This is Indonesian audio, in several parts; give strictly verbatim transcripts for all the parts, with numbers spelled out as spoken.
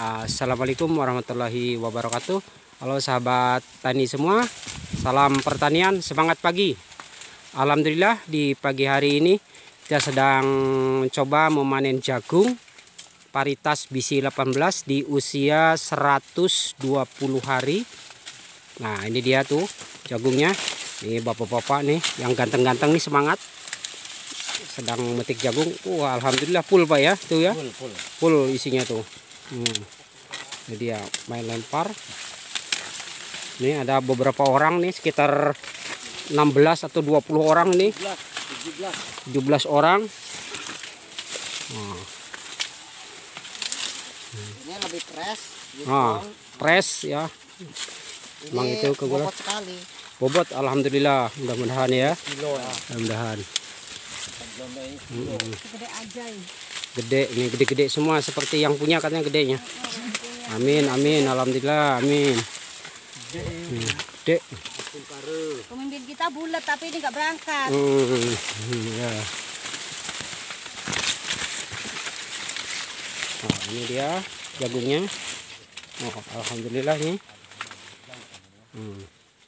Assalamualaikum warahmatullahi wabarakatuh. Halo sahabat tani semua, salam pertanian, semangat pagi. Alhamdulillah di pagi hari ini kita sedang mencoba memanen jagung paritas B C delapan belas di usia seratus dua puluh hari. Nah ini dia tuh jagungnya. Ini bapak-bapak nih yang ganteng-ganteng nih semangat sedang metik jagung. Wah, alhamdulillah full Pak ya tuh ya. Full, full. Full isinya tuh. Hmm. Ini dia main lempar. Ini ada beberapa orang nih, sekitar enam belas atau dua puluh orang nih. tujuh belas orang. Nah. Ini lebih fresh. Nah, fresh ya. Ini Emang itu kegulah. bobot sekali. Bobot alhamdulillah, mudah-mudahan ya. Kilo ya. Mudah-mudahan. Hmm. Gede aja ya. Gede, ini gede-gede semua seperti yang punya katanya gedenya. Amin, amin, alhamdulillah, amin. Gede. Pemimpin kita bulat tapi ini nggak berangkat. Hmm, ya. Nah, ini dia jagungnya. Oh, alhamdulillah nih. Hmm.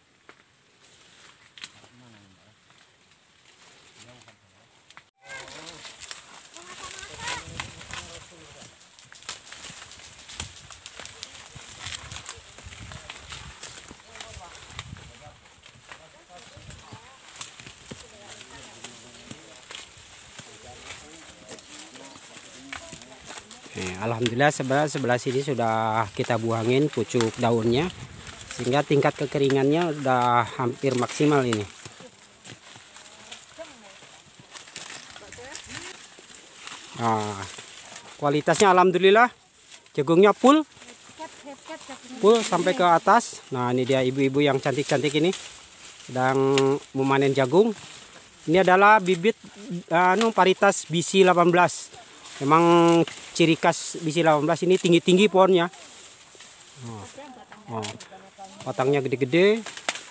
Nih, alhamdulillah sebelah sebelah sini sudah kita buangin pucuk daunnya sehingga tingkat kekeringannya udah hampir maksimal ini. Nah, kualitasnya alhamdulillah jagungnya full full sampai ke atas. Nah ini dia ibu-ibu yang cantik-cantik ini sedang memanen jagung. Ini adalah bibit anu paritas B C delapan belas. Memang ciri khas B C delapan belas ini tinggi-tinggi pohonnya. Oh. Oh. Batangnya gede-gede.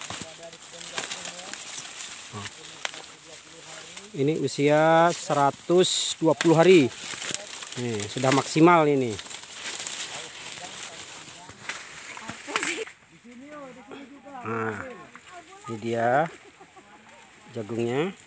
Oh. Ini usia seratus dua puluh hari. Nih, sudah maksimal ini. Nah, ini dia jagungnya.